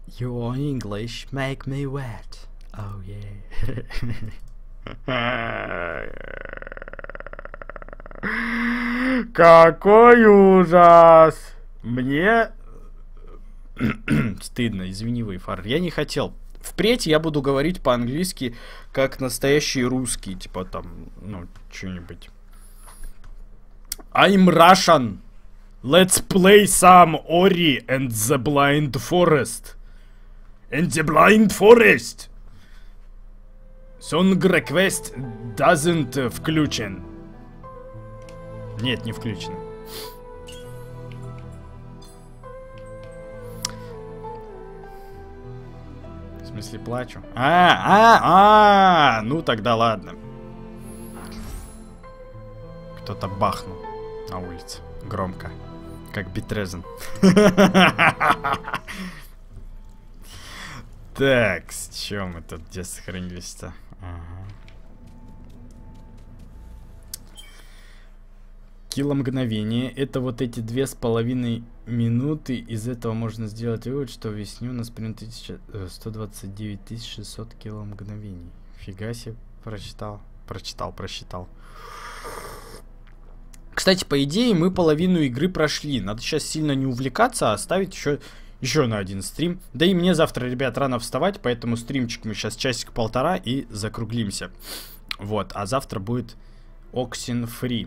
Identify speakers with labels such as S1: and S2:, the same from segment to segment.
S1: Your English make me wet. Oh yeah. Какой ужас! Мне стыдно, извини, Вейфар. Я не хотел. Впредь я буду говорить по-английски, как настоящий русский. Типа там, ну, что-нибудь. I'm Russian. Let's play some Ori and the Blind Forest. And the Blind Forest. Song request doesn't включен. Нет, не включено. В смысле, плачу? Ну тогда ладно. Кто-то бахнул на улице. Громко. Как Битрезен. Так, с чем мы тут где сохранились-то? Киломгновение. Это вот эти 2,5 минуты. Из этого можно сделать вывод, что в весне у нас примерно 129 600 киломгновений. Фига себе, прочитал. Просчитал. Кстати, по идее, мы половину игры прошли. Надо сейчас сильно не увлекаться, а оставить еще на один стрим. Да и мне завтра, ребят, рано вставать, поэтому стримчик мы сейчас часик-полтора и закруглимся. Вот, а завтра будет Oxenfree.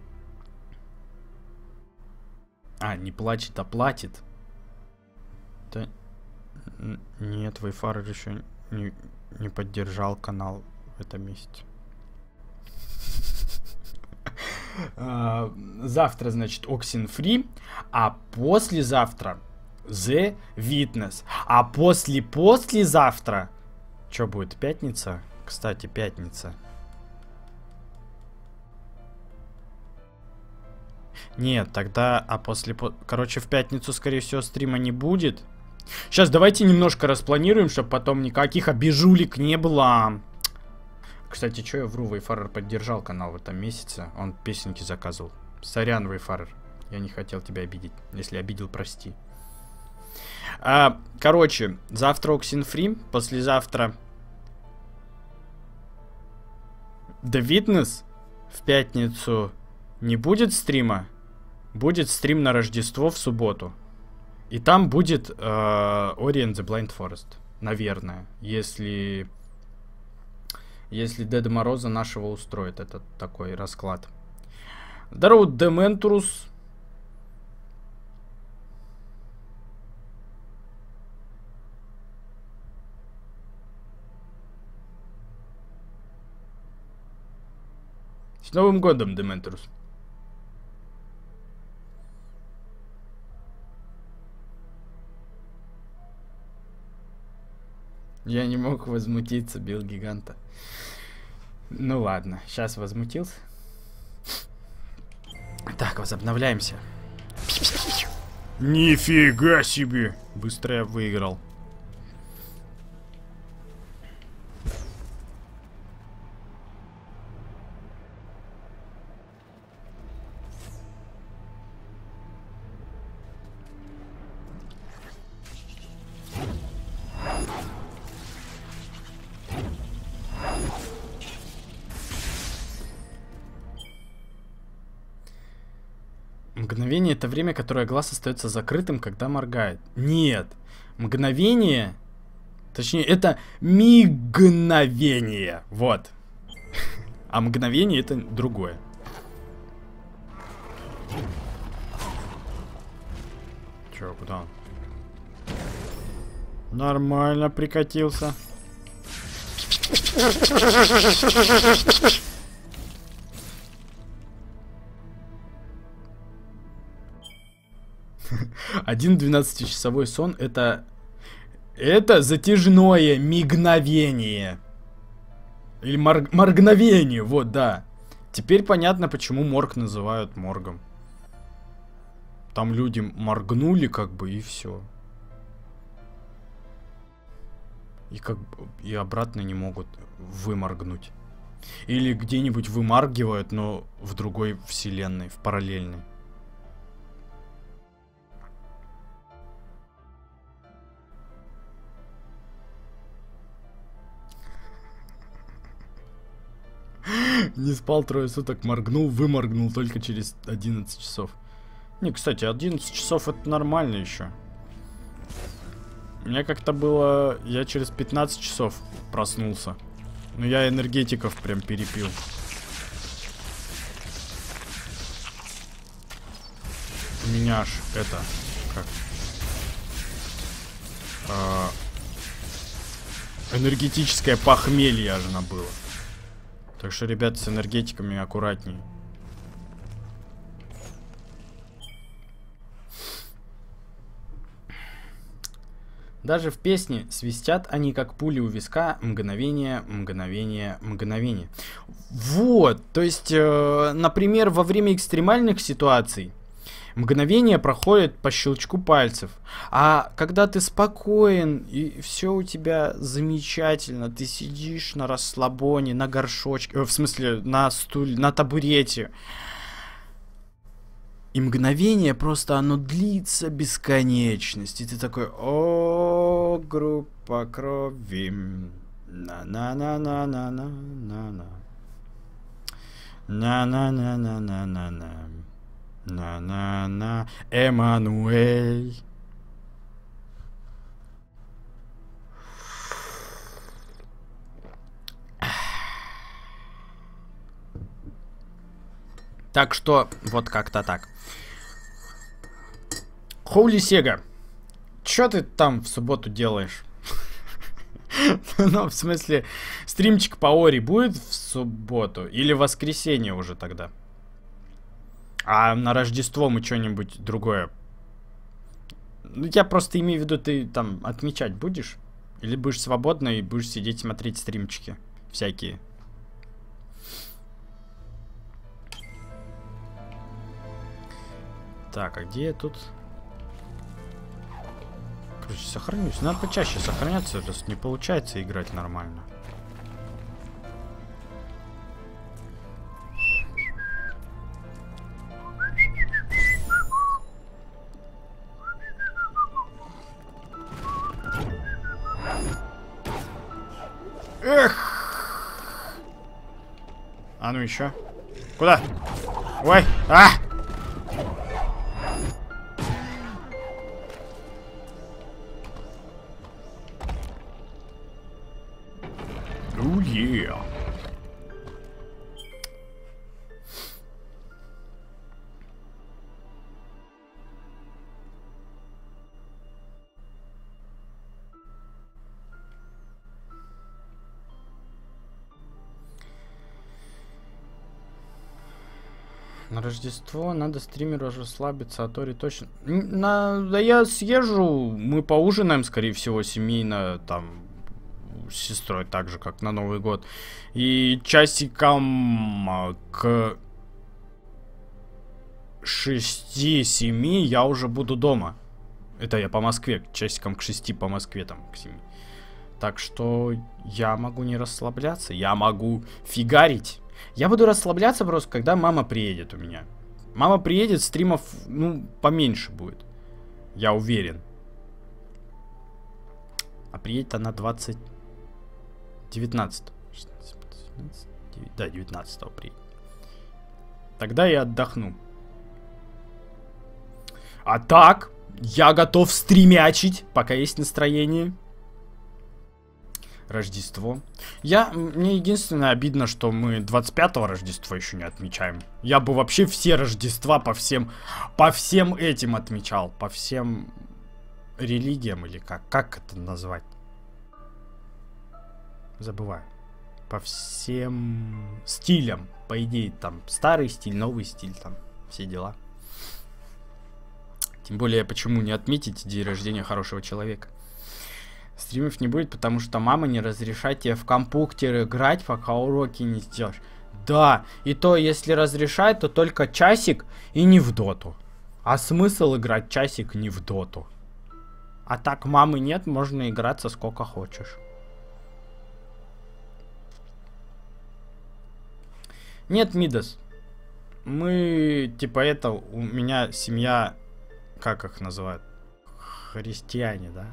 S1: Не плачет, а платит. Да... Нет, Вейфар еще не поддержал канал в этом месте. Завтра, значит, Oxenfree, а послезавтра The Witness. А послезавтра... Что будет, пятница? Кстати, пятница. Нет, тогда... Короче, в пятницу, скорее всего, стрима не будет. Сейчас давайте немножко распланируем, чтобы потом никаких обижулек не было. Кстати, что я вру, Вейфарер поддержал канал в этом месяце. Он песенки заказывал. Сорян, Вейфарер. Я не хотел тебя обидеть. Если обидел, прости. Короче, завтра Oxenfree, послезавтра The Witness. В пятницу не будет стрима. Будет стрим на Рождество в субботу. И там будет Ori and the Blind Forest. Наверное. Если Деда Мороза нашего устроит этот такой расклад. Здорово, Дементурус. С Новым годом, Дементурус. Я не мог возмутиться, бил гиганта. Ну ладно, сейчас возмутился. Так, возобновляемся. Нифига себе! Быстро я выиграл. Мгновение — это время, которое глаз остается закрытым, когда моргает. Нет. Мгновение... Точнее, это мигновение. Вот. А мгновение — это другое. Чё, куда он? Нормально прикатился. Один 12-часовой сон — это затяжное мигновение. Или моргновение, вот, да. Теперь понятно, почему морг называют моргом. Там люди моргнули, как бы, и все. И обратно не могут выморгнуть. Или где-нибудь вымаргивают, но в другой вселенной, в параллельной. Не спал 3 суток, моргнул, выморгнул только через 11 часов. Не, кстати, 11 часов это нормально еще. У меня как-то было... Я через 15 часов проснулся. Но я энергетиков прям перепил. У меня аж это... Как? Энергетическое похмелье аж было. Так что, ребята, с энергетиками аккуратнее. Даже в песне свистят они, как пули у виска, мгновение, мгновение, мгновение. Вот, то есть, например, во время экстремальных ситуаций мгновение проходит по щелчку пальцев. А когда ты спокоен и все у тебя замечательно, ты сидишь на расслабоне, на горшочке, в смысле, на стуле, на табурете. И мгновение просто оно длится бесконечность. И ты такой: о, группа крови. На-на-на-на-на-на-на-на. На-на-на-на-на-на-на. На-на-на. Эммануэль. Так что, вот как-то так. Хоули Сега, чё ты там в субботу делаешь? Ну, в смысле, стримчик по Ори будет в субботу или в воскресенье уже тогда? А на Рождество мы что-нибудь другое? Ну, я просто имею в виду, ты там отмечать будешь? Или будешь свободно и будешь сидеть смотреть стримчики всякие? Так, а где я тут? Короче, сохранюсь. Надо почаще сохраняться, раз не получается играть нормально. Эх! А ну еще. Куда? Ой! А! Oh yeah. На Рождество надо стримеру расслабиться, а Тори точно... Да я съезжу, мы поужинаем, скорее всего, семейно, там, с сестрой, так же, как на Новый год. И часикам к 6-7 я уже буду дома. Это я по Москве, часикам к 6 по Москве, там, к 7. Так что я могу не расслабляться, я могу фигарить. Я буду расслабляться просто, когда мама приедет у меня. Мама приедет, стримов, ну, поменьше будет. Я уверен. А приедет она 19. Да, 19 приедет. Тогда я отдохну. А так, я готов стримячить, пока есть настроение. Рождество. Мне единственное обидно, что мы 25-го Рождества еще не отмечаем. Я бы вообще все Рождества по всем этим отмечал. По всем религиям или как это назвать? Забываю. По всем стилям. По идее, там старый стиль, новый стиль, там все дела. Тем более, почему не отметить день рождения хорошего человека? Стримов не будет, потому что мама не разрешает тебе в компьютер играть, пока уроки не сделаешь. Да, и то, если разрешает, то только часик и не в доту. А смысл играть часик не в доту? А так мамы нет, можно играться сколько хочешь. Нет, Мидас. Мы, типа, у меня семья, как их называют? Христиане, да?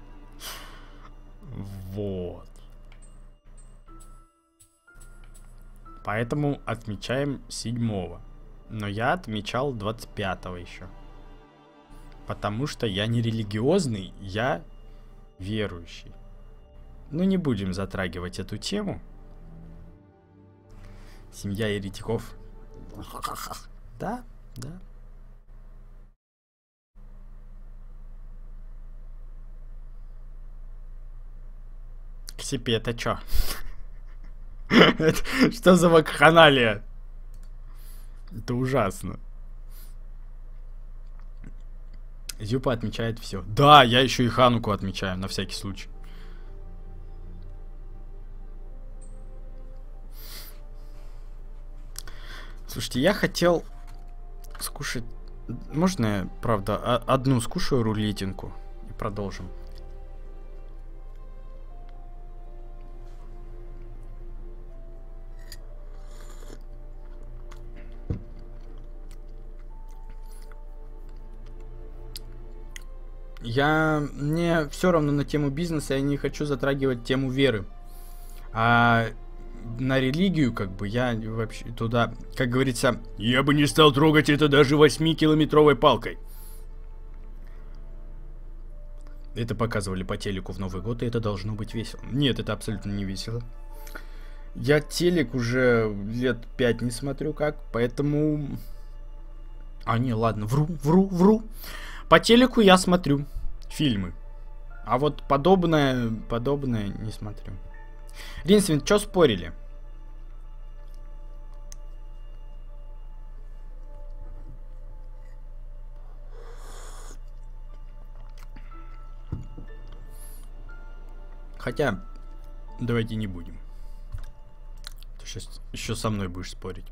S1: Вот. Поэтому отмечаем 7-го. Но я отмечал 25-го еще. Потому что я не религиозный, я верующий. Ну, не будем затрагивать эту тему. Семья еретиков. Да, да. Ксипи, это чё? Что за вакханалия? Это ужасно. Зюпа отмечает все. Да, я еще и Хануку отмечаю, на всякий случай. Слушайте, я хотел скушать... Можно я, правда, одну скушаю рулетинку и продолжим? Мне все равно на тему бизнеса, я не хочу затрагивать тему веры. А на религию, как бы, я вообще туда, как говорится, я бы не стал трогать это даже 8-километровой палкой. Это показывали по телеку в Новый год, и это должно быть весело. Нет, это абсолютно не весело. Я телек уже лет 5 не смотрю как, поэтому... А, не, ладно, вру. По телеку я смотрю фильмы. А вот подобное не смотрю. Ринсвин, что спорили? Хотя, давайте не будем. Ты сейчас еще со мной будешь спорить.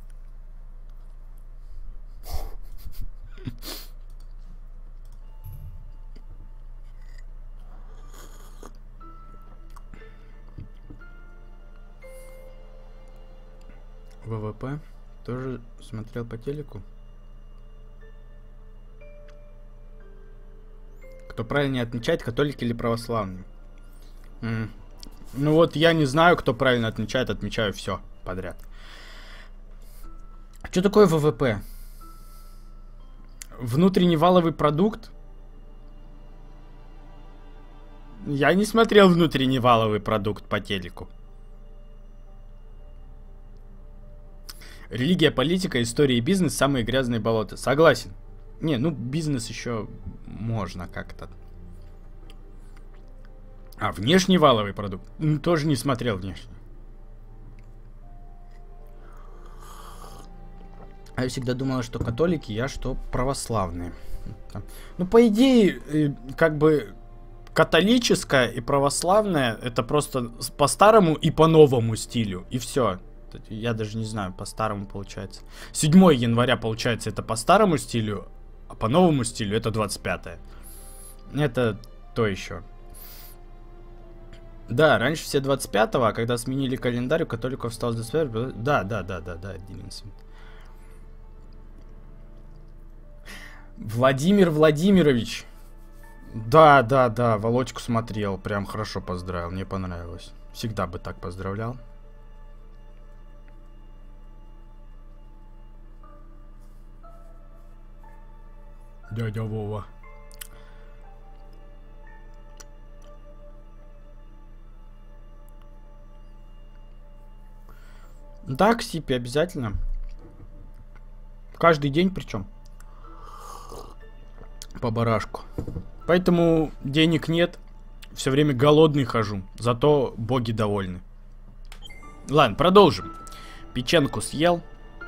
S1: ВВП тоже смотрел по телеку. Кто правильнее отмечает, католик или православный? Ну вот я не знаю, кто правильно отмечает, отмечаю все подряд. Что такое ВВП? Внутренний валовый продукт? Я не смотрел внутренний валовый продукт по телеку. Религия, политика, история и бизнес — самые грязные болота. Согласен. Не, ну бизнес еще можно как-то. А внешний валовый продукт? Тоже не смотрел внешний. А я всегда думала, что католики, я что православные. Ну, по идее, как бы католическое и православное — это просто по старому и по новому стилю. И все. Я даже не знаю, по старому получается. 7 января, получается, это по старому стилю, а по новому стилю это 25-е. Это то еще. Да, раньше все 25-го, а когда сменили календарь, у католиков осталось 25-го. Да, Дилинсон. Владимир Владимирович. Да, Володьку смотрел, прям хорошо поздравил, мне понравилось. Всегда бы так поздравлял. Дядя Вова. Да, к Сипе обязательно. Каждый день причем. По барашку. Поэтому денег нет. Все время голодный хожу. Зато боги довольны. Ладно, продолжим. Печенку съел.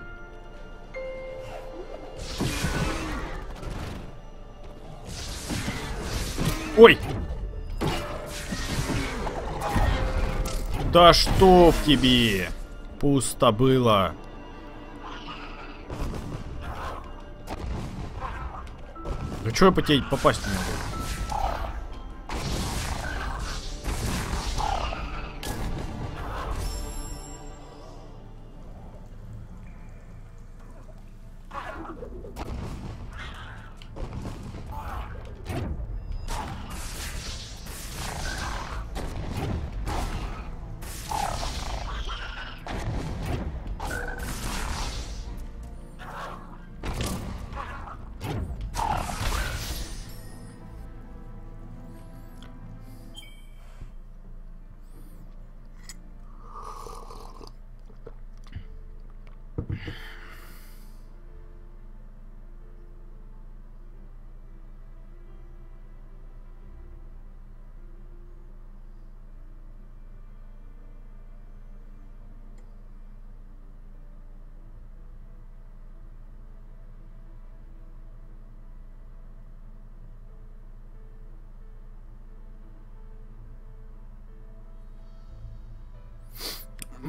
S1: Ой! Да что в тебе? Пусто было. Да чё я по тебе попасть не могу?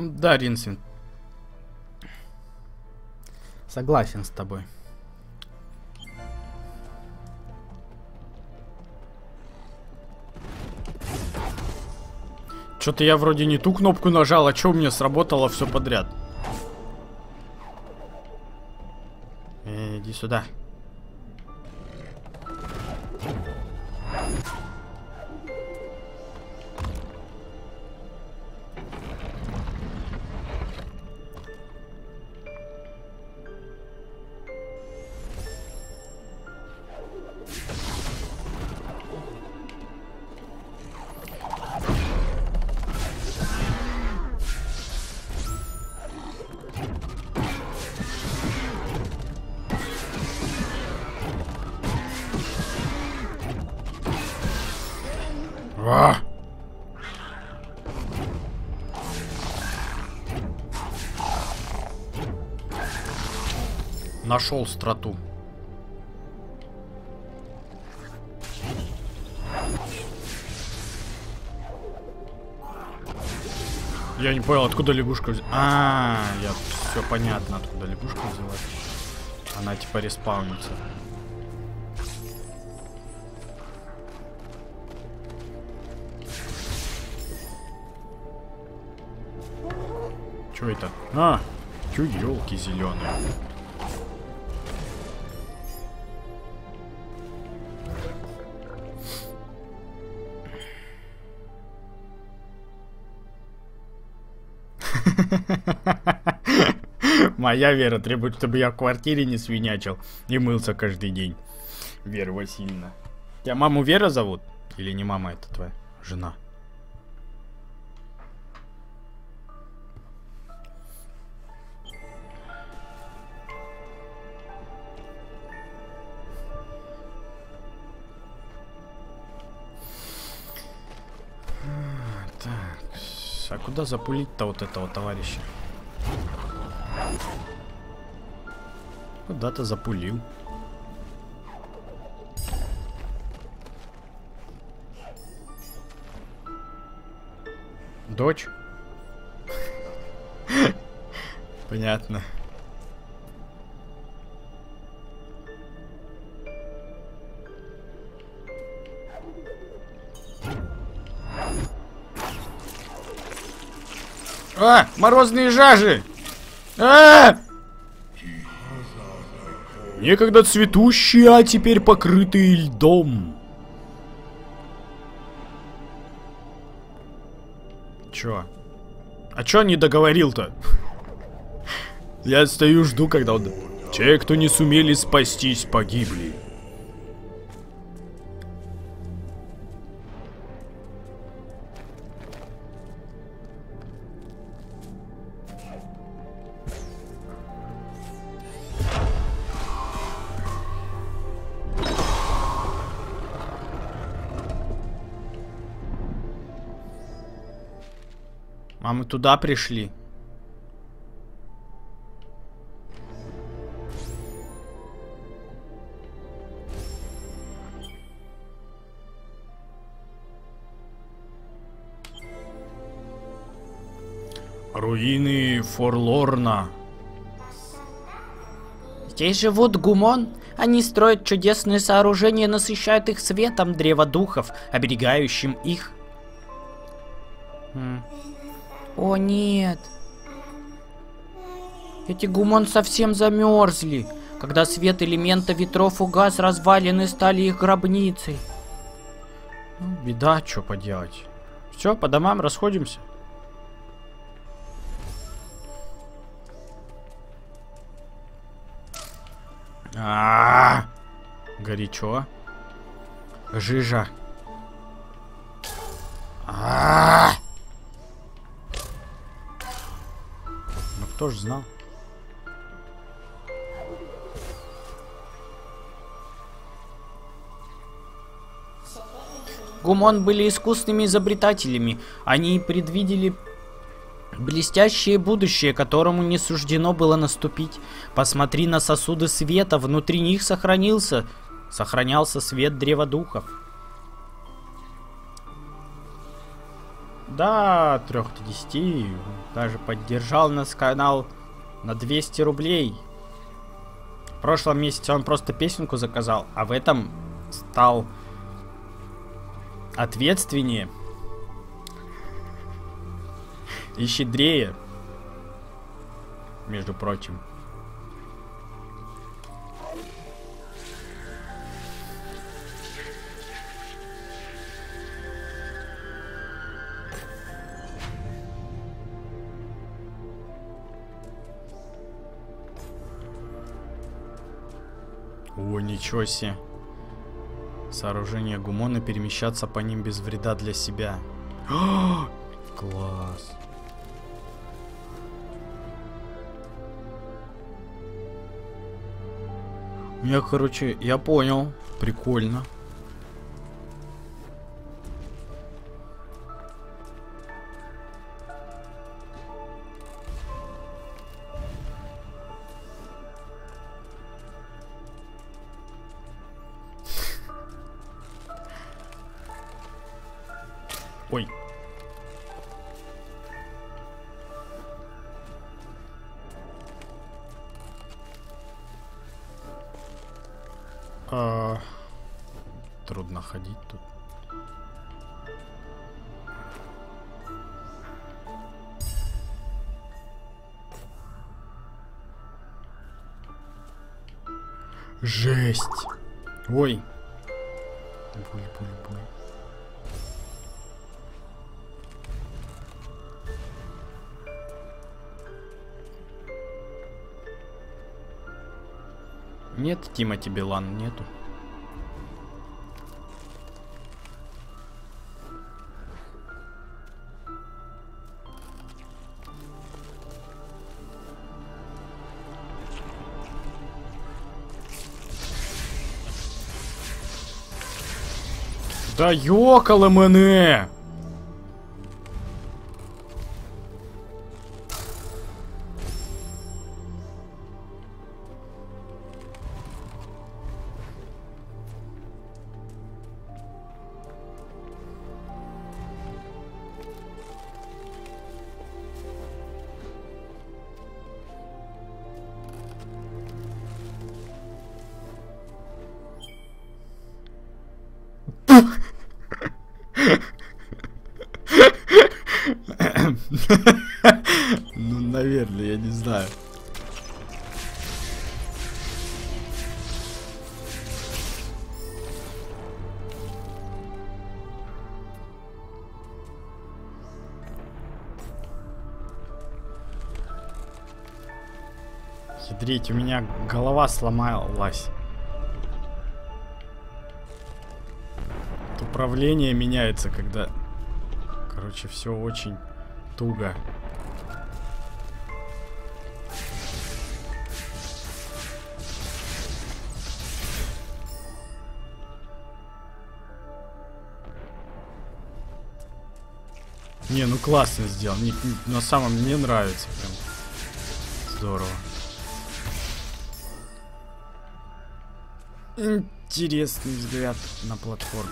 S1: Да, Ринсвин. Согласен с тобой. Что-то я вроде не ту кнопку нажал, а что у меня сработало все подряд. Иди сюда. А! Нашел страту. Я не понял, откуда лягушка взялась. Я все понятно, откуда лягушка взялась. Она типа респаунится. Что это? Чё елки зеленые? Моя Вера требует, чтобы я в квартире не свинячил и мылся каждый день. Вера Васильевна. Тебя маму Вера зовут? Или не мама, это твоя жена? А куда запулить-то вот этого товарища? Куда-то запулил. Дочь? Понятно. Морозные жажи! Некогда цветущие, а теперь покрытые льдом. Чё? А чё не договорил-то? Я стою, жду, когда он... Те, кто не сумели спастись, погибли. А мы туда пришли. Руины Форлорна.
S2: Здесь живут гумон. Они строят чудесные сооружения, насыщают их светом древа духов, оберегающим их. О нет. Эти гумон совсем замерзли. Когда свет элемента ветров угас, развалины стали их гробницей.
S1: Ну, беда, что поделать. Все, по домам расходимся. Горячо. Жижа. Ну кто ж знал?
S2: Гумон были искусными изобретателями. Они предвидели блестящее будущее, которому не суждено было наступить. Посмотри на сосуды света, внутри них сохранялся свет древа духов.
S1: до 3-10. Даже поддержал нас канал на 200 рублей. В прошлом месяце он просто песенку заказал, а в этом стал ответственнее и щедрее, между прочим. О, ничего себе. Сооружение гумона, перемещаться по ним без вреда для себя. О, класс. Я, короче, я понял. Прикольно. Ой. Трудно ходить тут. Жесть. Ой. Буль. Нет, Тимати Билан нету. Да ёкало мене! Ну, наверное, я не знаю. Ядрить, у меня голова сломалась. Управление меняется, когда... Короче, все очень туго. Не, ну классно сделал. На самом мне нравится прям. Здорово. Интересный взгляд на платформу.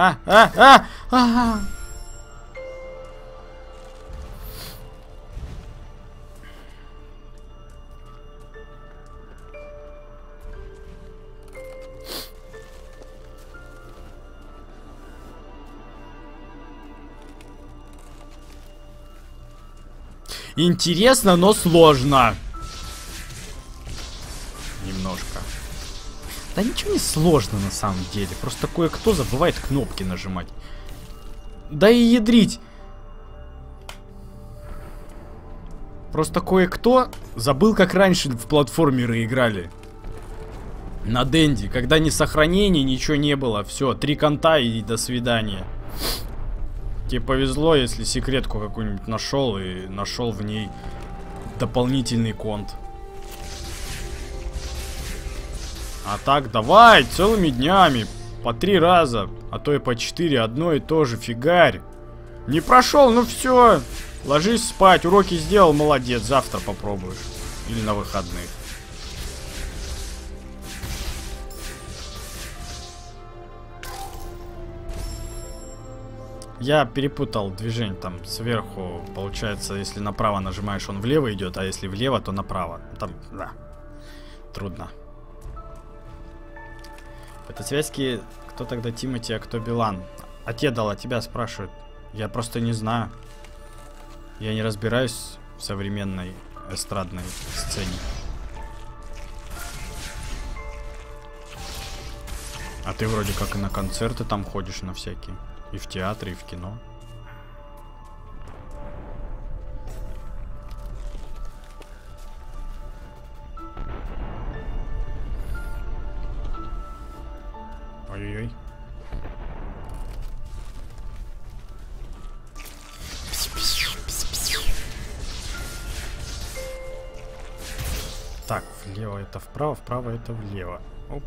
S1: Интересно, но сложно. Немножко. Да ничего не сложно на самом деле. Просто кое-кто забывает кнопки нажимать. Да и ядрить. Просто кое-кто забыл, как раньше в платформеры играли. На Денди, когда ни сохранений, ничего не было. Все, 3 конта и до свидания. Тебе повезло, если секретку какую-нибудь нашел и нашел в ней дополнительный конт. А так давай целыми днями, по 3 раза, а то и по 4, одно и то же, фигарь. Не прошел, ну все, ложись спать, уроки сделал, молодец, завтра попробуешь. Или на выходных. Я перепутал движение там сверху. Получается, если направо нажимаешь, он влево идет, а если влево, то направо. Там, да. Трудно. Это связки, кто тогда Тимати, а кто Билан? А те дал, а тебя спрашивают. Я просто не знаю. Я не разбираюсь в современной эстрадной сцене. А ты вроде как и на концерты там ходишь на всякие. И в театре, и в кино. Ой-ой-ой. Так, влево это вправо, вправо это влево. Оп.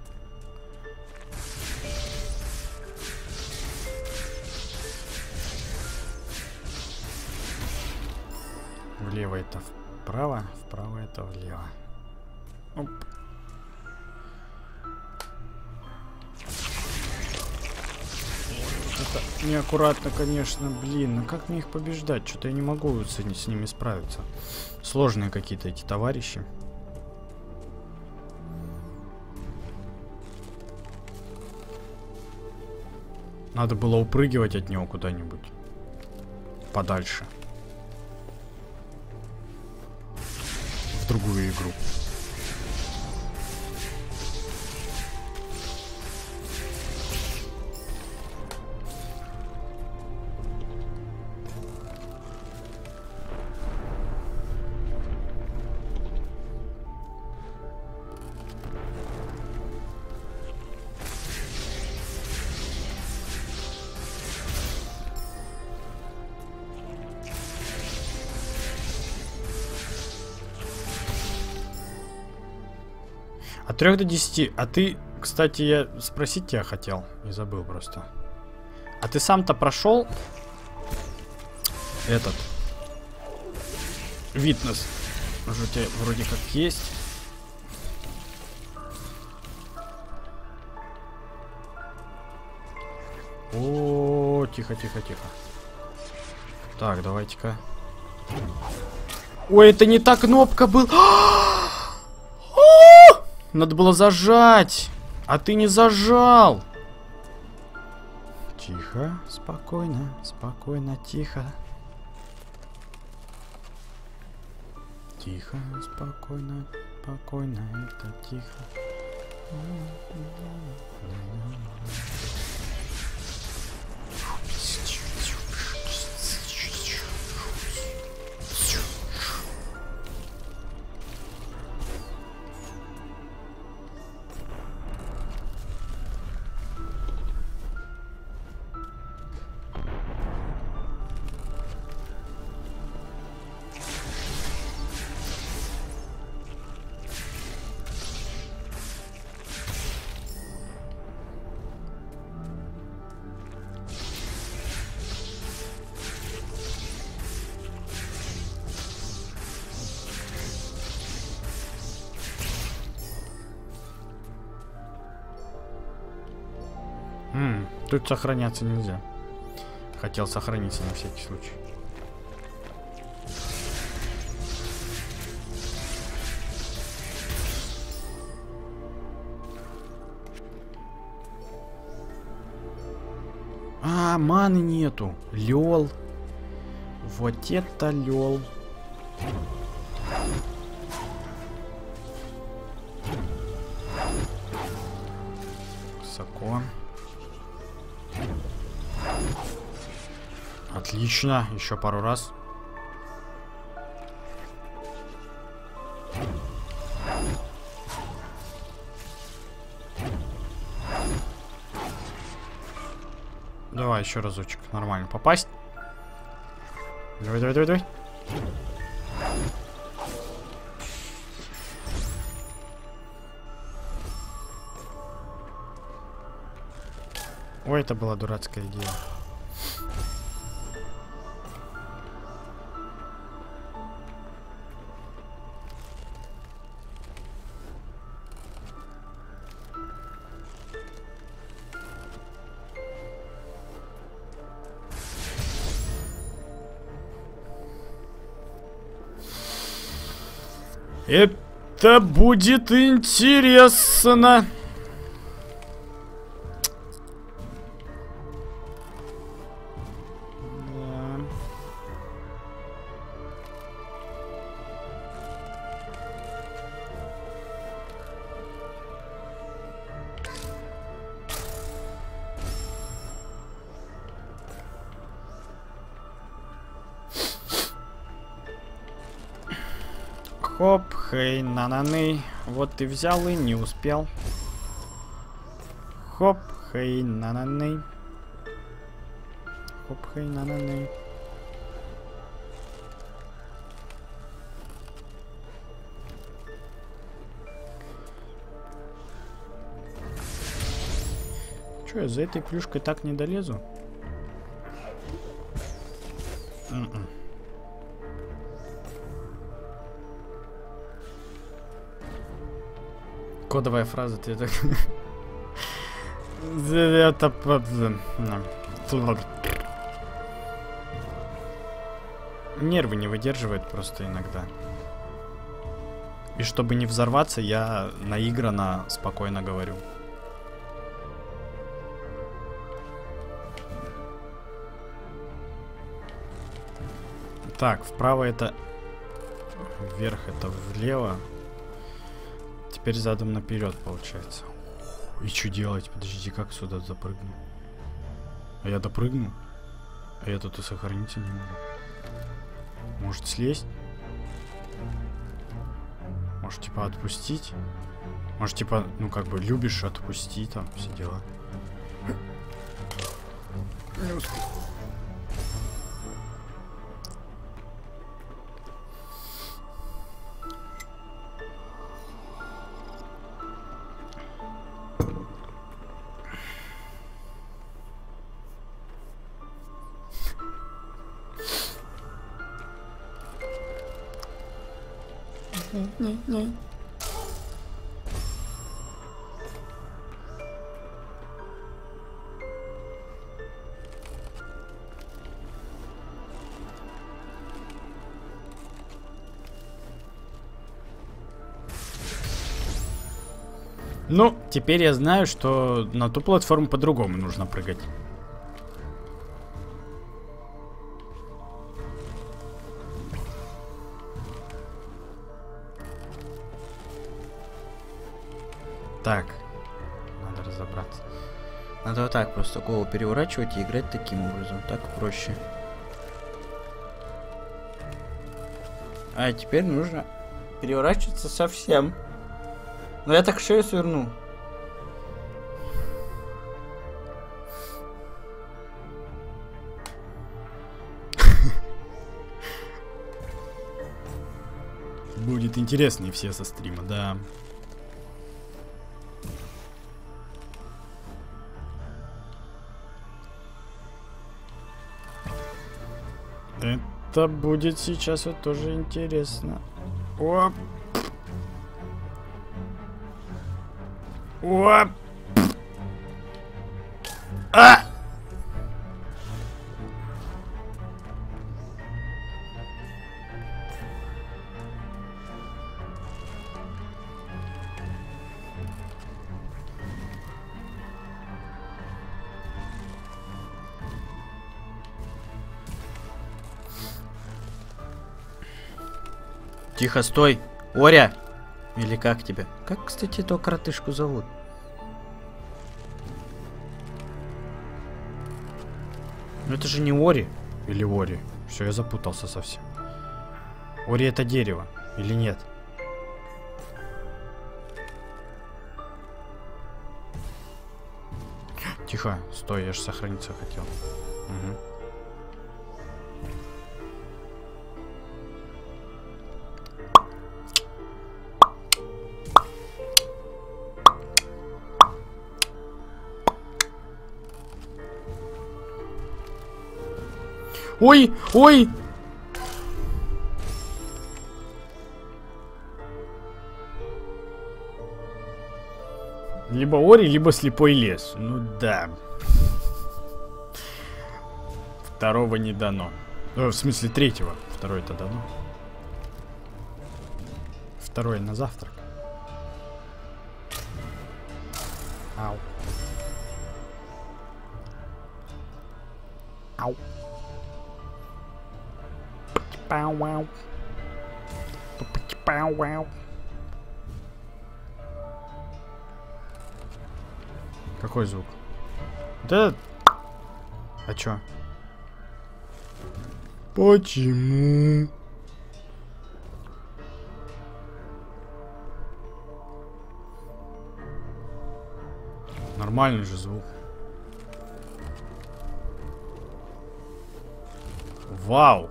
S1: Влево это вправо, вправо это влево. Оп. Это неаккуратно, конечно, блин. Ну как мне их побеждать? Что-то я не могу с ними справиться. Сложные какие-то эти товарищи. Надо было упрыгивать от него куда-нибудь подальше. В другую игру. От 3 до 10. А ты, кстати, я спросить тебя хотел. Не забыл просто. А ты сам-то прошел этот фитнес? Уже у тебя вроде как есть. О, тихо, тихо, тихо. Так, давайте-ка. Ой, это не та кнопка была. Надо было зажать, а ты не зажал. Тихо, спокойно, спокойно, тихо. Тихо, спокойно, спокойно, это тихо. Тут сохраняться нельзя. Хотел сохраниться на всякий случай. А, маны нету. Лёл. Вот это лёл. Высоко. Отлично. Еще пару раз. Давай еще разочек. Нормально попасть. Давай, давай, давай, давай. Ой, это была дурацкая идея. Это будет интересно. Хоп, хей, на-на-ны. Вот ты взял и не успел. Хоп, хей, на-на-ны. Хоп, хей, на-на-ны. Чё, я за этой плюшкой так не долезу? Кодовая фраза, ты так... Это... Нервы не выдерживают просто иногда. И чтобы не взорваться, я наигранно спокойно говорю. Так, вправо это... Вверх это влево. Теперь задом наперед получается. И что делать? Подождите, как сюда запрыгну? А я допрыгну? А я тут и сохраниться не могу. Может слезть? Может типа отпустить? Может типа, ну как бы любишь, отпусти там все дела. Не успел. Не. Ну, теперь я знаю, что на ту платформу по-другому нужно прыгать. Так, надо разобраться. Надо вот так просто голову переворачивать и играть таким образом. Так проще. А теперь нужно переворачиваться совсем. Но я так шею сверну. Будет интереснее все со стрима, да. Это будет сейчас вот тоже интересно. Оп. Оп. А! Тихо, стой! Оря! Или как тебя? Как, кстати, этого коротышку зовут? Ну это же не Ори. Или Ори. Все, я запутался совсем. Ори это дерево. Или нет? Тихо, стой, я же сохраниться хотел. Угу. Ой, ой! Либо Ори, либо слепой лес. Ну да. Второго не дано. В смысле третьего. Второе-то дано. второй на завтрак. Ау. Ау. Пау-вау. Пау-вау. Какой звук? Да. А чё? Почему? Нормальный же звук. Вау.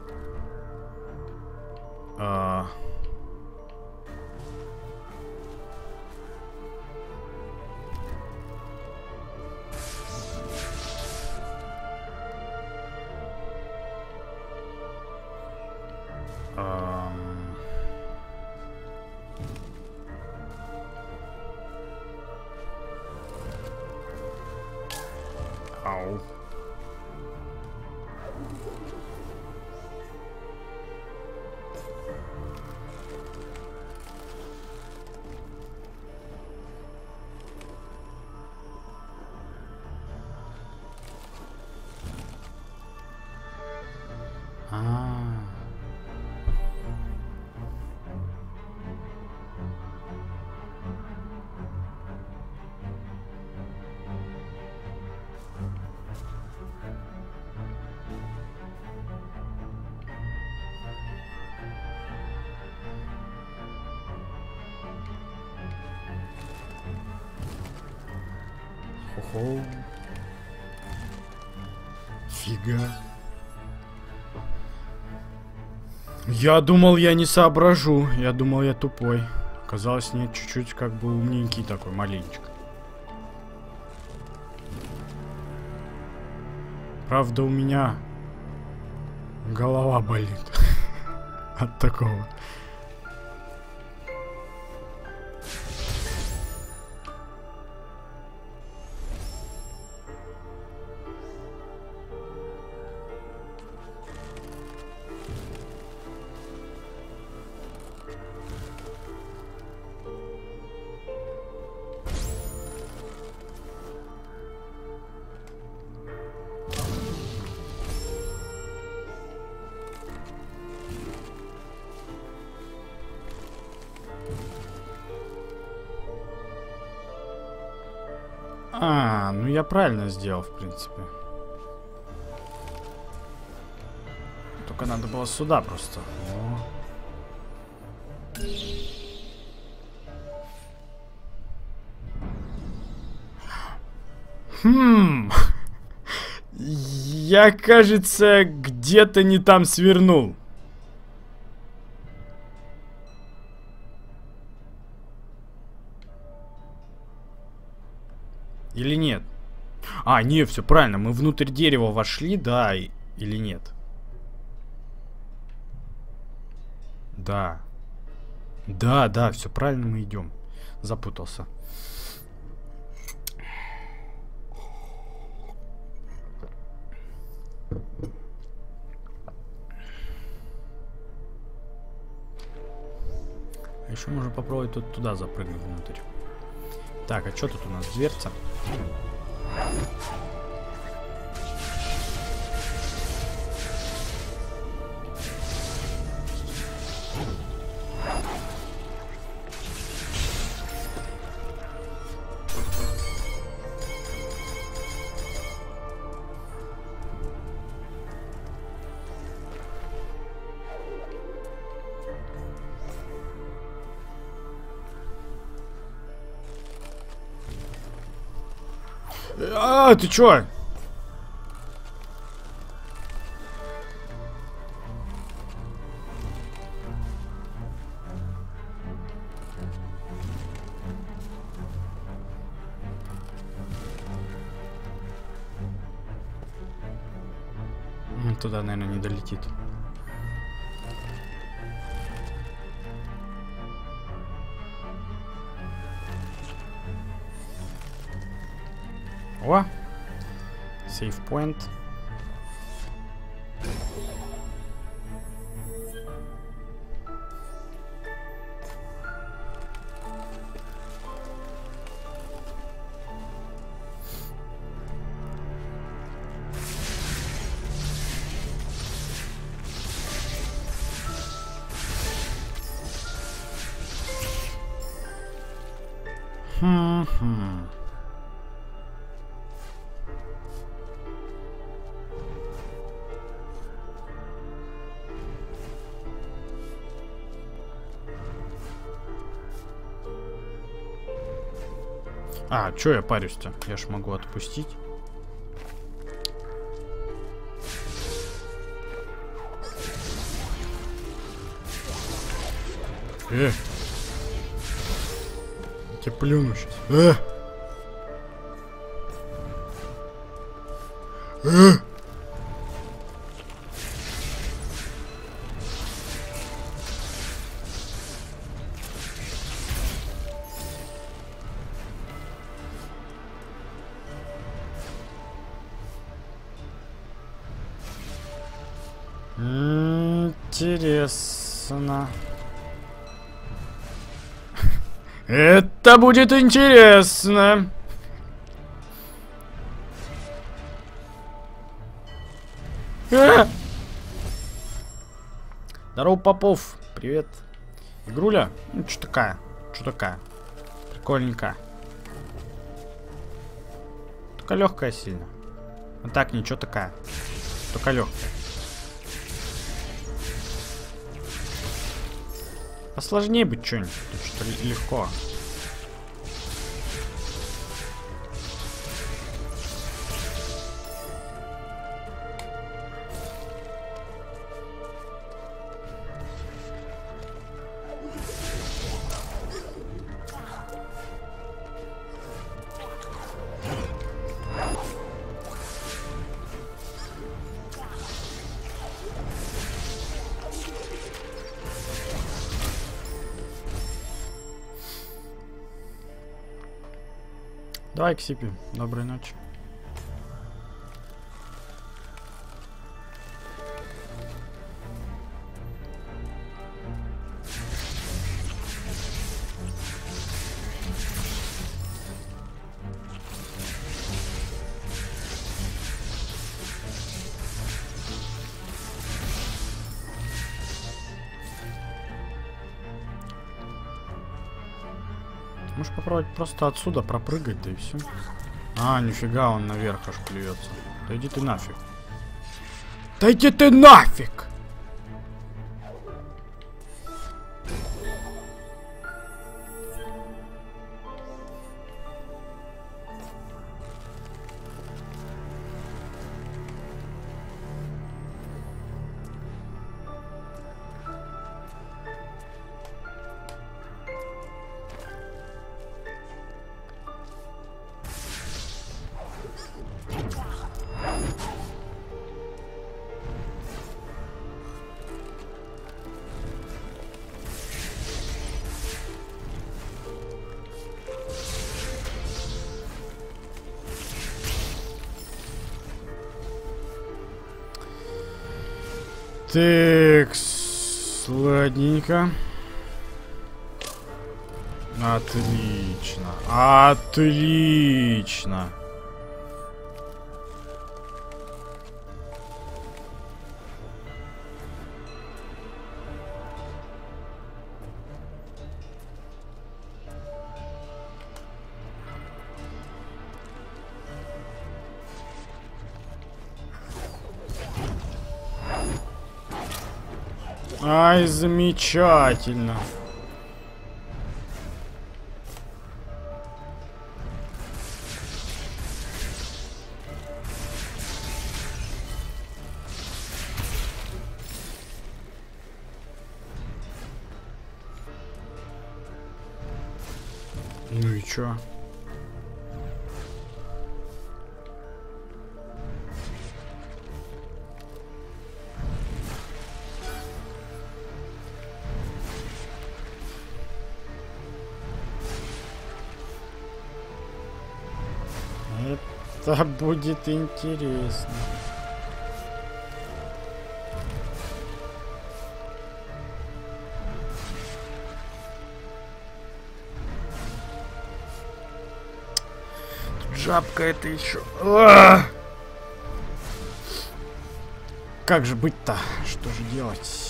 S1: Ау. Хо-хо. Фига. Я думал, я не соображу. Я думал, я тупой. Оказалось, нет, чуть-чуть как бы умненький такой, маленечко. Правда, у меня голова болит от такого. Ну я правильно сделал, в принципе. Только надо было сюда просто. Я, кажется, где-то не там свернул. Или нет? А, нет, все правильно. Мы внутрь дерева вошли, да, или нет? Да. Да, все правильно, мы идем. Запутался. А еще можно попробовать тут туда запрыгнуть внутрь. Так, а что тут у нас? Дверца? А, ты чё? Туда, наверное, не долетит. О! Сейф-поинт. А, чё я парюсь-то? Я ж могу отпустить. Я тебе плюну сейчас. Интересно. Это будет интересно. Здорово, Попов. Привет. Игруля? Ну, что такая? Что такая? Прикольненькая. Только легкая сильно. А так, ничего такая. Только легкая. Посложнее быть что-нибудь. Тут что-то легко. Давай, Ксипи, доброй ночи. Можешь попробовать просто отсюда пропрыгать, да и все. А, нифига, он наверх аж плюется. Да иди ты нафиг. Да иди ты нафиг! Так, сладненько. Отлично. Отлично. Ай, замечательно. Ну и чё? Это будет интересно. Тут жабка это еще. Как же быть-то? Что же делать?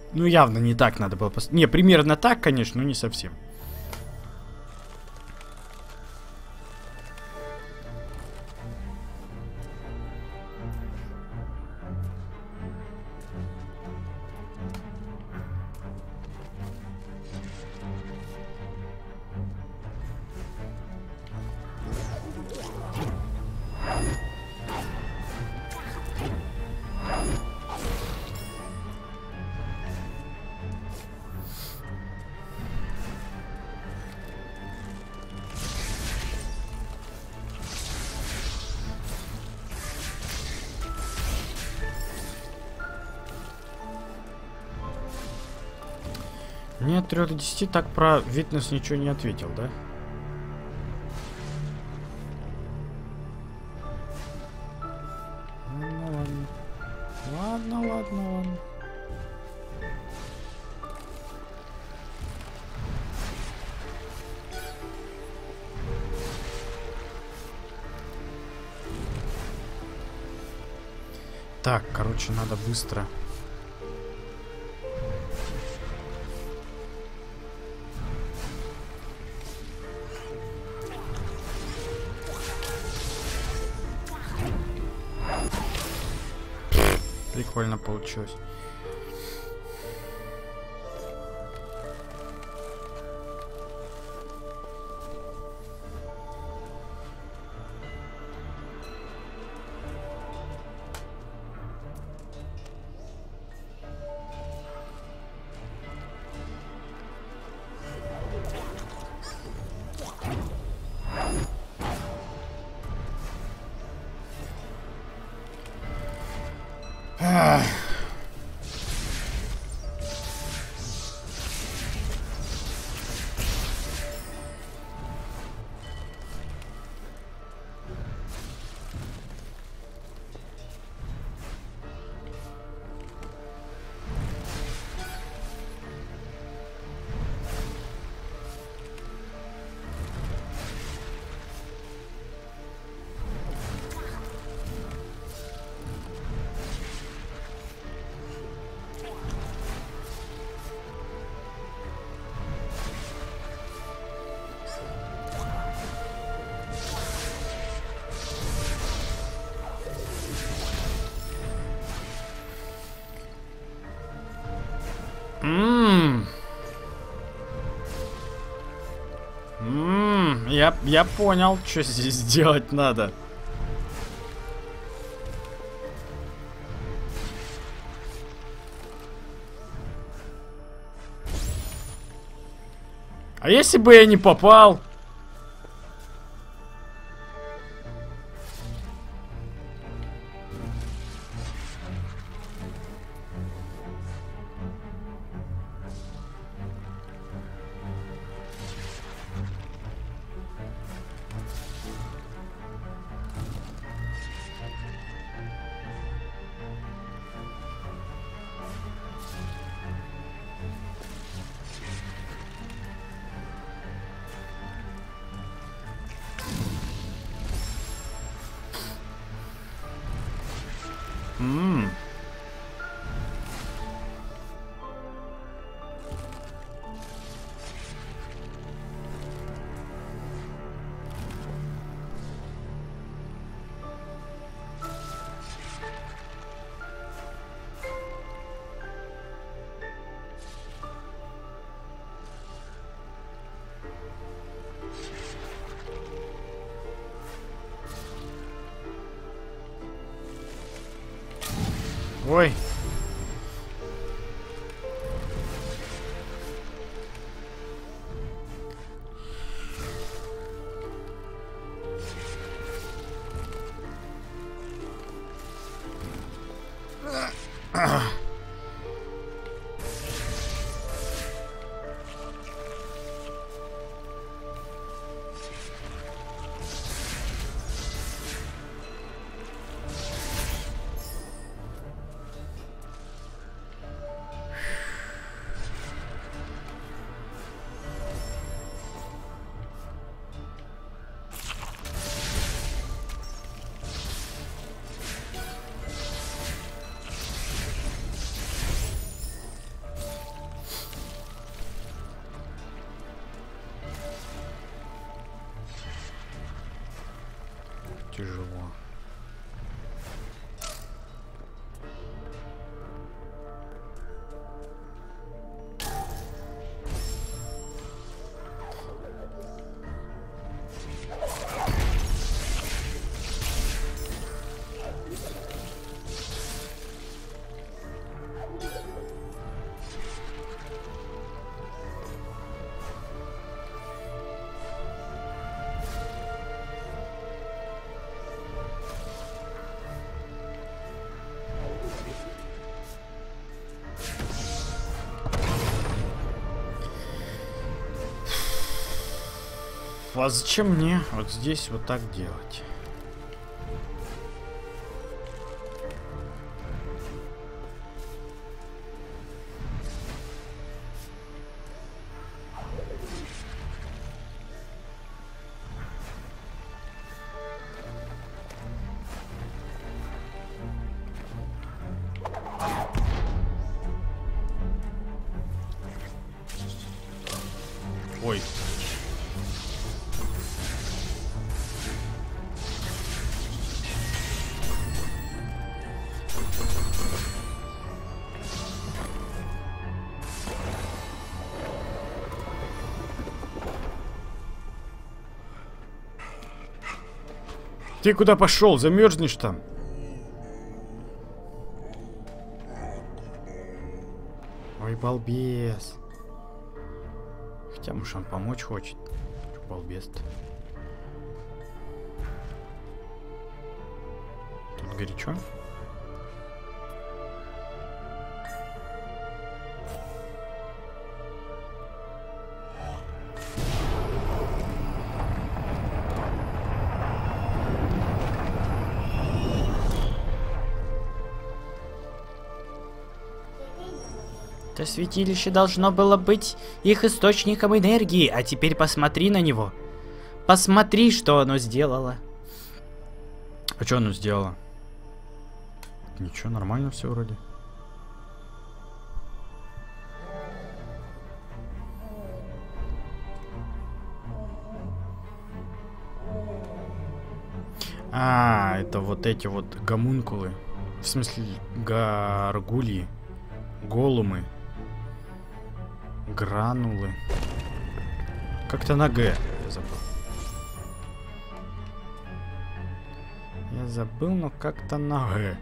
S1: Ну, явно не так надо было поставить. Не, примерно так, конечно, но не совсем. Мне от 3 до 10 так про Витнес ничего не ответил, да? Ну ладно. Ладно, ладно, ладно. Так, короче, надо быстро. Прикольно получилось. Я понял, что здесь делать надо. А если бы я не попал? Ой. тяжело. А зачем мне вот здесь вот так делать? Ой. Ты куда пошел? Замерзнешь там? Ой, балбес. Хотя, может, он помочь хочет. Балбес-то. Тут горячо.
S2: Это святилище должно было быть их источником энергии, а теперь посмотри на него. Посмотри, что оно сделало.
S1: А что оно сделало? Ничего, нормально все вроде. А, это вот эти вот гомункулы. В смысле, гаргульи. Голумы. Гранулы. Как-то на Г я забыл. Я забыл, но как-то на Г.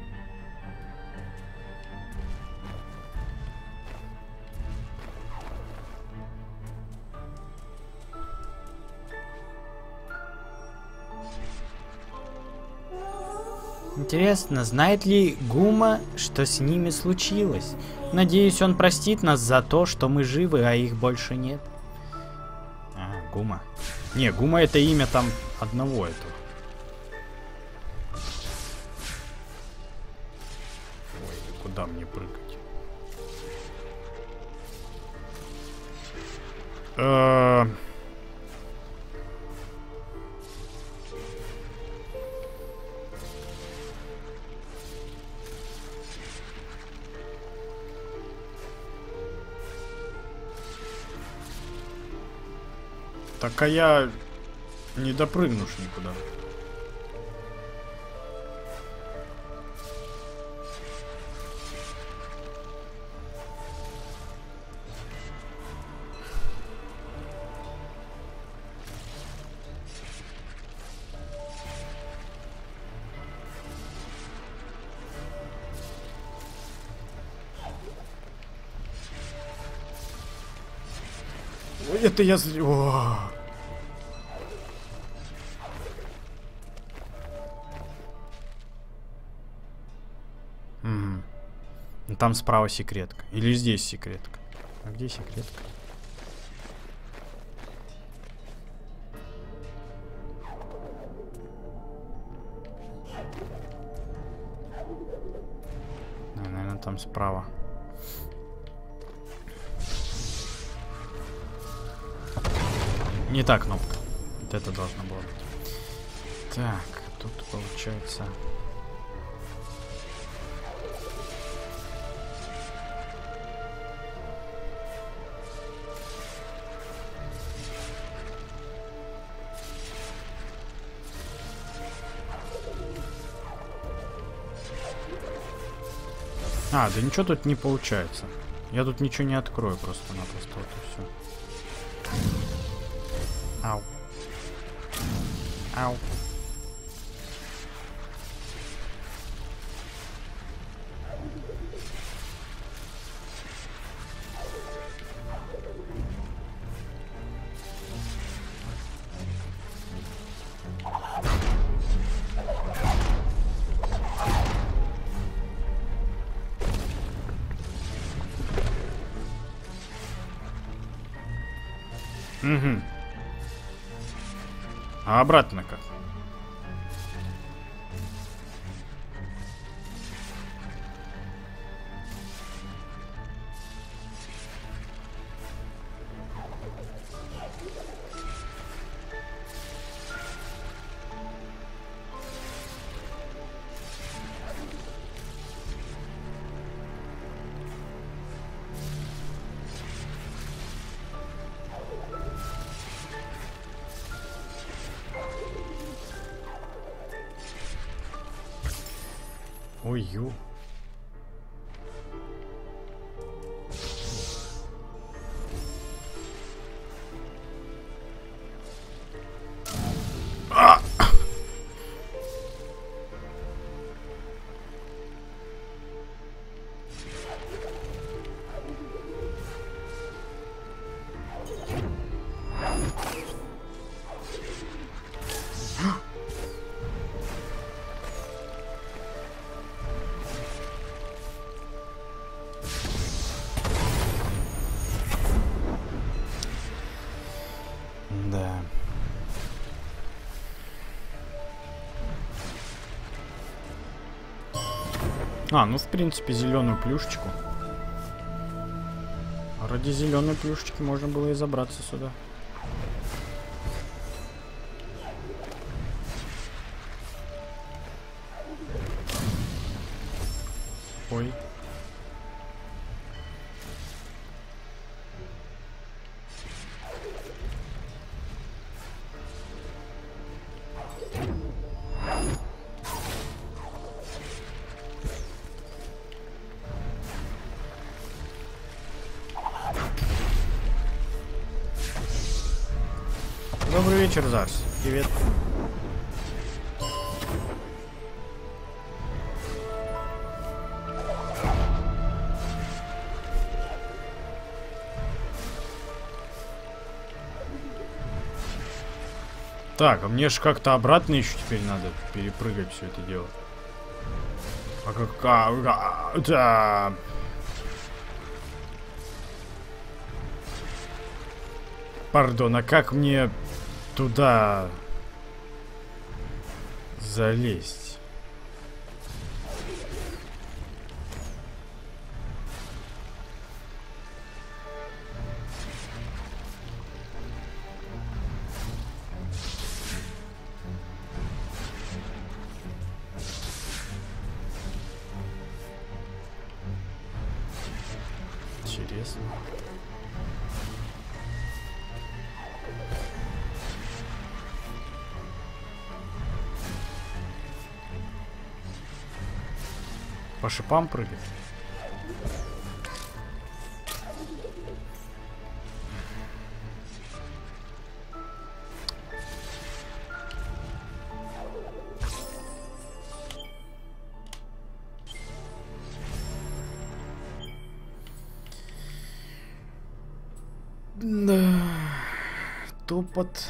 S2: Интересно, знает ли Гума, что с ними случилось? Надеюсь, он простит нас за то, что мы живы, а их больше нет.
S1: А, Гума. Не, Гума это имя там одного этого. Ой, куда мне прыгать? Так, а я не допрыгнуш никуда. Ой, это я... О! Там справа секретка. Или здесь секретка. А где секретка? Наверное, там справа. Не та кнопка. Вот это должно было быть. Так, тут получается... А, да ничего тут не получается. Я тут ничего не открою просто-напросто. Вот и все. Ау. Ау. Угу. А обратно как? Ой-ю. Да. А, ну в принципе зеленую плюшечку. Ради зеленой плюшечки можно было и забраться сюда. Ой. Добрый вечер, Зарс. Привет. Так, а мне ж как-то обратно еще теперь надо перепрыгать все это дело. Да. Пардон, а как мне туда залезть? Интересно. По шипам прыгать? Да. Топот.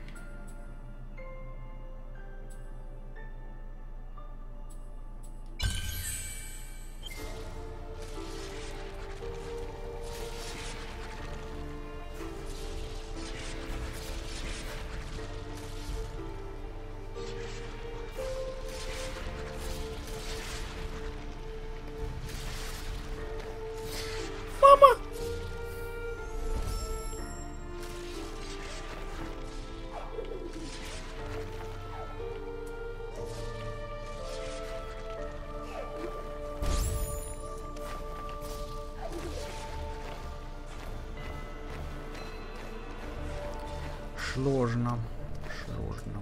S1: Мама! Сложно. Сложно.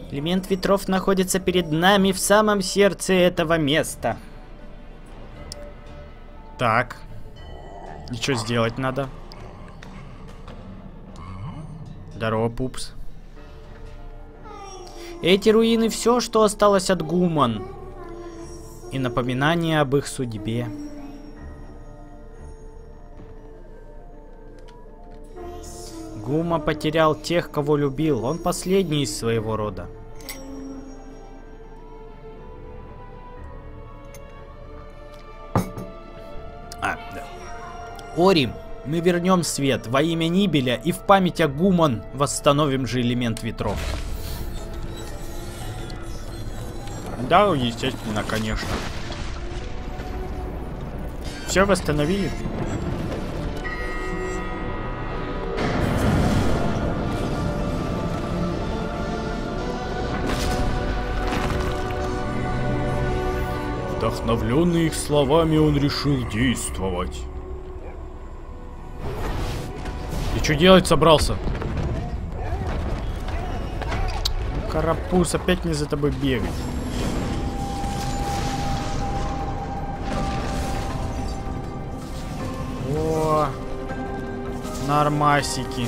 S2: Элемент ветров находится перед нами в самом сердце этого места.
S1: Так. И что сделать надо? Здорово, пупс.
S2: Эти руины все, что осталось от Гуман. И напоминание об их судьбе. Гума потерял тех, кого любил. Он последний из своего рода.
S1: Да.
S2: Ори, мы вернем свет во имя Нибеля и в память о Гуман восстановим же элемент ветров.
S1: Да, естественно, конечно. Все восстановили. Вдохновленный их словами, он решил действовать. Ты что делать собрался? Карапуз, опять не за тобой бегать. О, нормасики.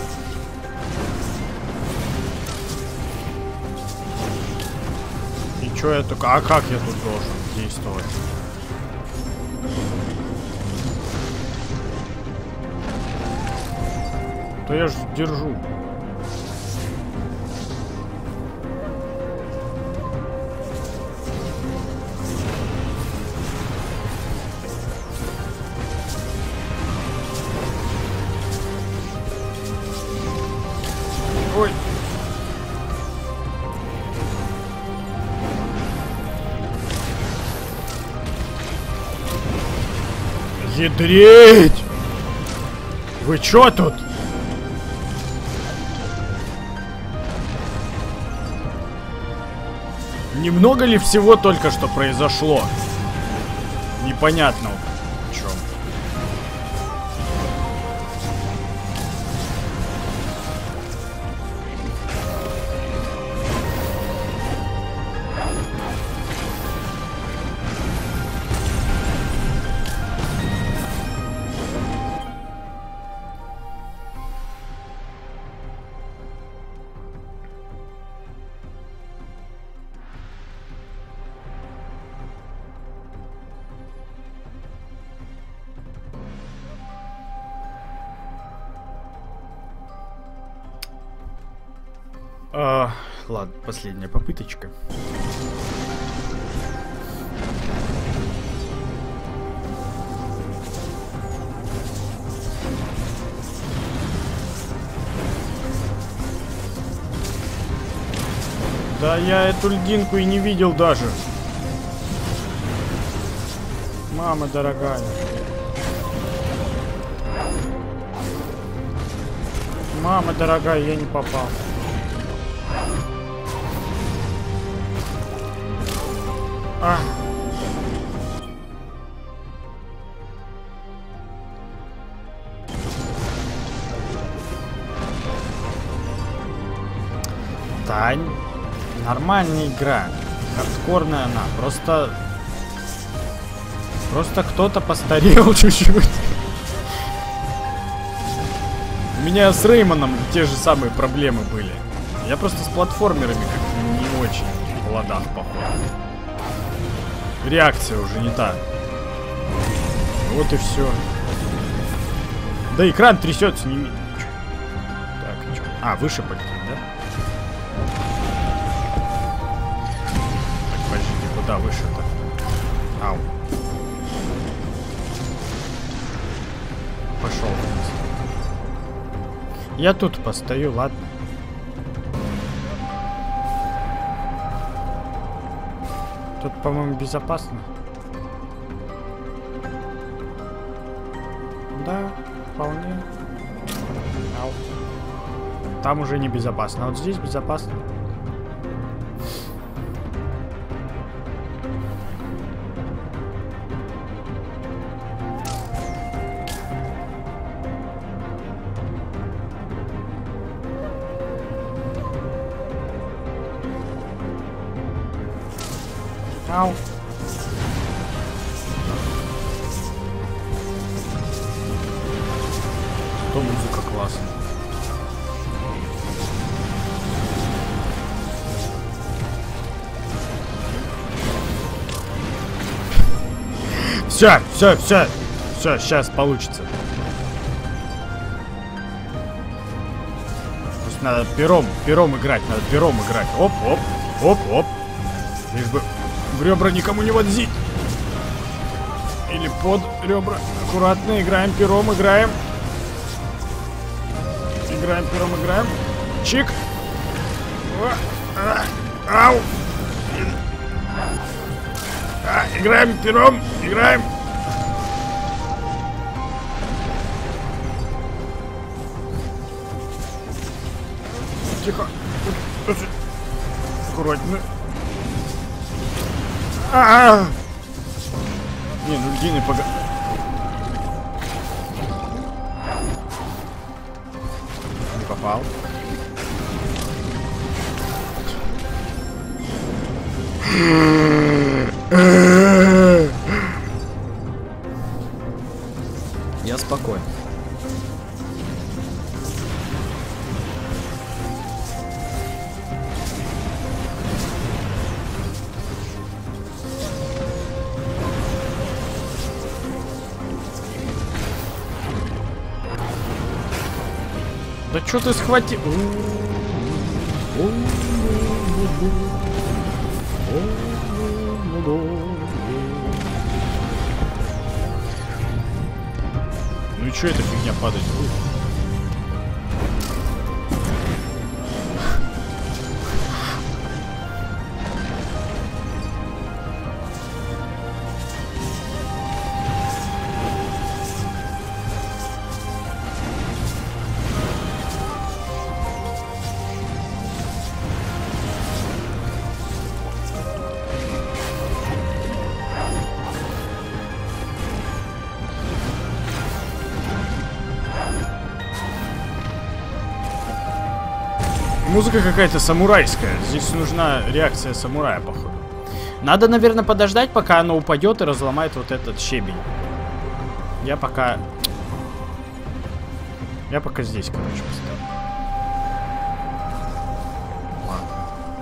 S1: И чё я только... А как я тут должен действовать? То я ж держу. Ой. Ядреть! Вы чё тут? Немного ли всего только что произошло? Непонятно в чем. Ладно, последняя попыточка. Да я эту льдинку и не видел даже. Мама дорогая. Мама дорогая, я не попал. А. Да, нормальная игра. Хардкорная она. Просто кто-то постарел чуть-чуть. У меня с Реймоном те же самые проблемы были. Я просто с платформерами как-то не очень в ладах, походу. Реакция уже не та. Вот и все. Да экран трясется, не видно. Так, что? А, выше полетим, да? Так, подожди, куда выше-то? Ау. Пошел вниз. Я тут постою, ладно. Тут, по-моему, безопасно. Да, вполне. Ау. Там уже не безопасно. А вот здесь безопасно. Ау. То музыка классная. Все, сейчас получится. Просто надо пером играть, Оп. Лишь бы в ребра никому не вонзить. Или под ребра. Аккуратно играем пером, играем. Чик. Ау. Играем пером, Тихо. Аккуратно. Не, ну льдины пога... Не попал.
S2: Я спокоен.
S1: Да чё ты схватил? Ну и чё эта фигня падает? Музыка какая-то самурайская. Здесь нужна реакция самурая, походу.
S2: Надо, наверное, подождать, пока оно упадет и разломает вот этот щебень.
S1: Я пока здесь, короче, поставлю. Ладно.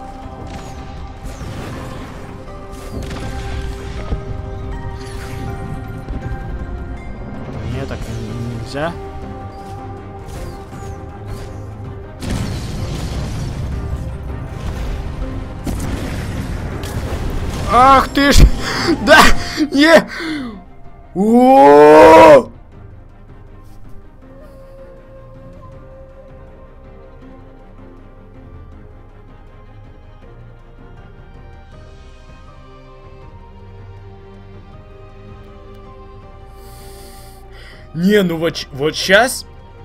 S1: Не, так нельзя. Ах ты ж! Да! Не! О! Не, ну вот сейчас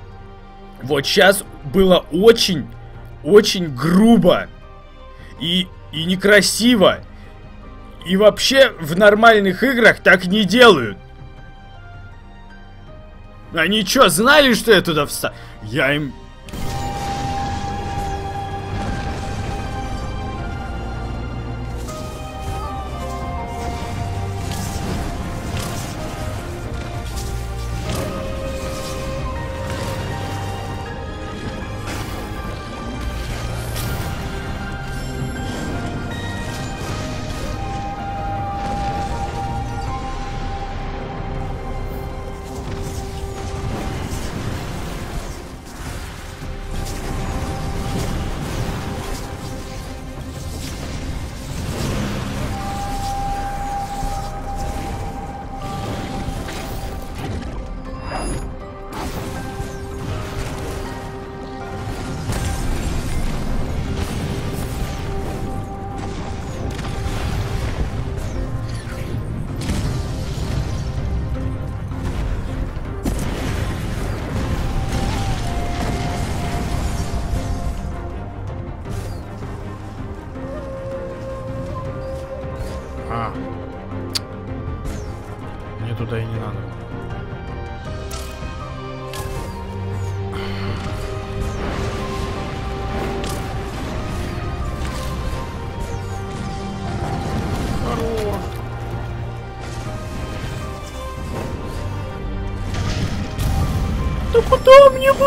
S1: было очень грубо и некрасиво. И вообще в нормальных играх так не делают. Они чё, знали, что я туда встану? Я им...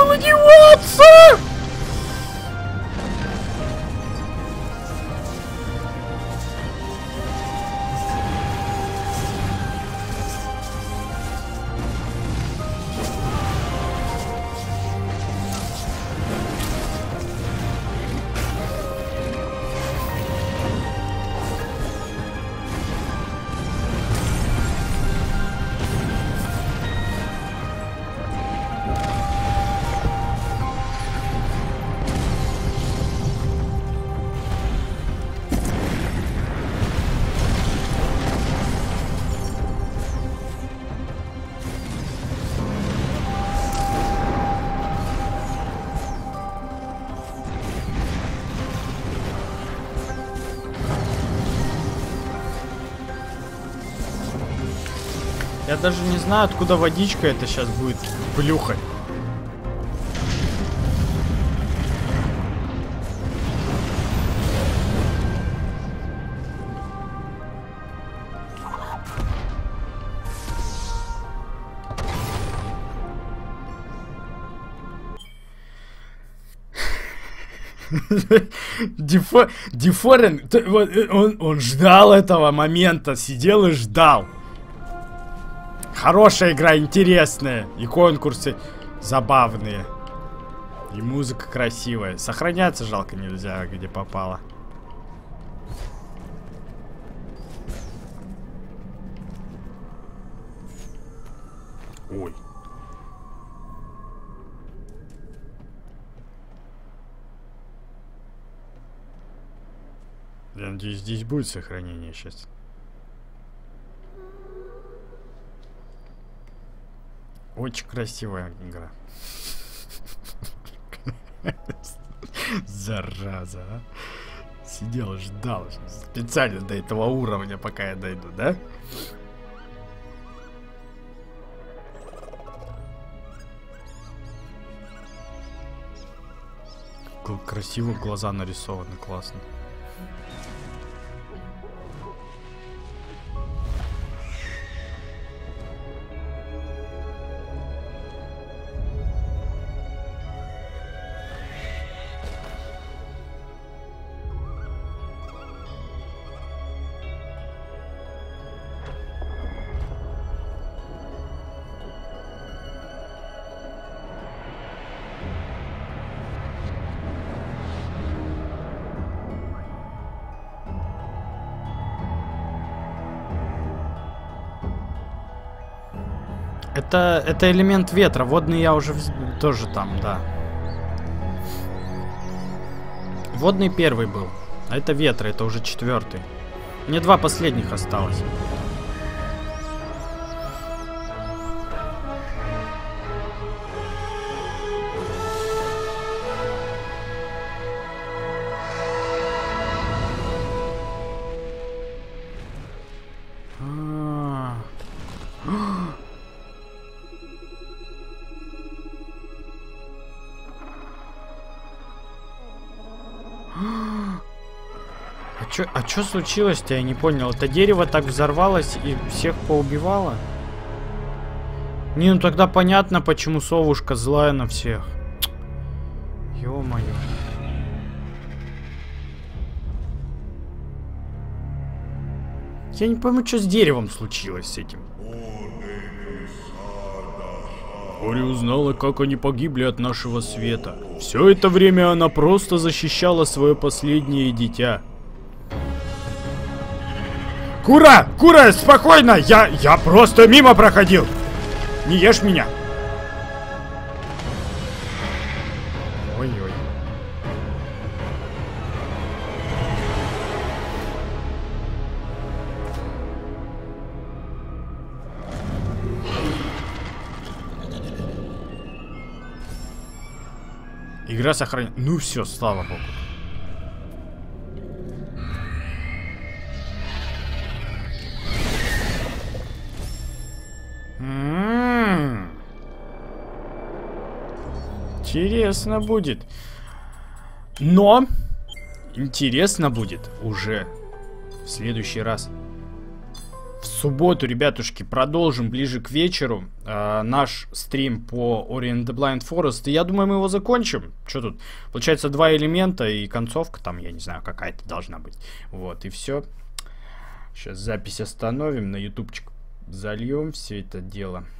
S1: было деваться? Я даже не знаю, откуда водичка это сейчас будет плюхать. Дефорен, он ждал этого момента, сидел и ждал. Хорошая игра, интересная. И конкурсы забавные. И музыка красивая. Сохраняться жалко нельзя, где попало. Ой. Я надеюсь, здесь будет сохранение сейчас. Очень красивая игра. Зараза, а. Сидел, ждал. Специально до этого уровня, пока я дойду, да? Как красиво глаза нарисованы, классно. Это элемент ветра. Водный я уже тоже там, да. Водный первый был. А это ветра, это уже 4-й. Мне 2 последних осталось. А чё случилось-то? Я не понял. Это дерево так взорвалось и всех поубивало? Не, ну тогда понятно, почему совушка злая на всех. Ё-моё. Я не пойму, что с деревом случилось с этим. Ори узнала, как они погибли от нашего света. Все это время она просто защищала свое последнее дитя. Кура! Кура, спокойно! Я просто мимо проходил! Не ешь меня! Ой-ой. Игра сохранена. Ну все, слава богу. Интересно будет. Но интересно будет уже в следующий раз. В субботу, ребятушки, продолжим ближе к вечеру наш стрим по Ori and the Blind Forest. И я думаю, мы его закончим. Что тут? Получается, 2 элемента и концовка там, я не знаю, какая-то должна быть. Вот, и все. Сейчас запись остановим, на ютубчик зальем все это дело.